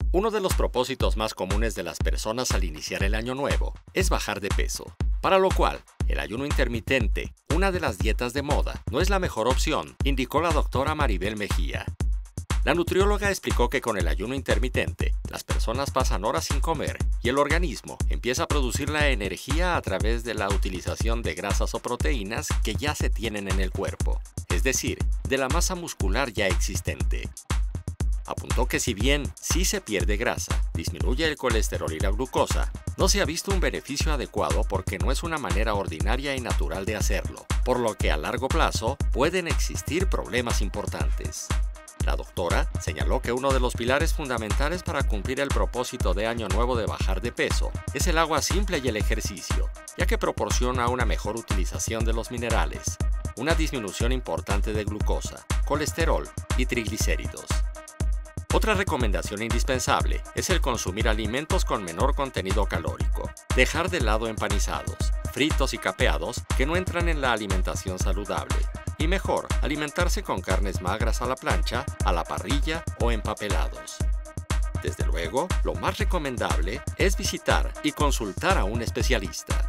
Uno de los propósitos más comunes de las personas al iniciar el año nuevo es bajar de peso, para lo cual el ayuno intermitente, una de las dietas de moda, no es la mejor opción, indicó la doctora Maribel Mejía. La nutrióloga explicó que con el ayuno intermitente, las personas pasan horas sin comer y el organismo empieza a producir la energía a través de la utilización de grasas o proteínas que ya se tienen en el cuerpo, es decir, de la masa muscular ya existente. Apuntó que si bien sí se pierde grasa, disminuye el colesterol y la glucosa, no se ha visto un beneficio adecuado porque no es una manera ordinaria y natural de hacerlo, por lo que a largo plazo pueden existir problemas importantes. La doctora señaló que uno de los pilares fundamentales para cumplir el propósito de Año Nuevo de bajar de peso es el agua simple y el ejercicio, ya que proporciona una mejor utilización de los minerales, una disminución importante de glucosa, colesterol y triglicéridos. Otra recomendación indispensable es el consumir alimentos con menor contenido calórico, dejar de lado empanizados, fritos y capeados que no entran en la alimentación saludable, y mejor alimentarse con carnes magras a la plancha, a la parrilla o empapelados. Desde luego, lo más recomendable es visitar y consultar a un especialista.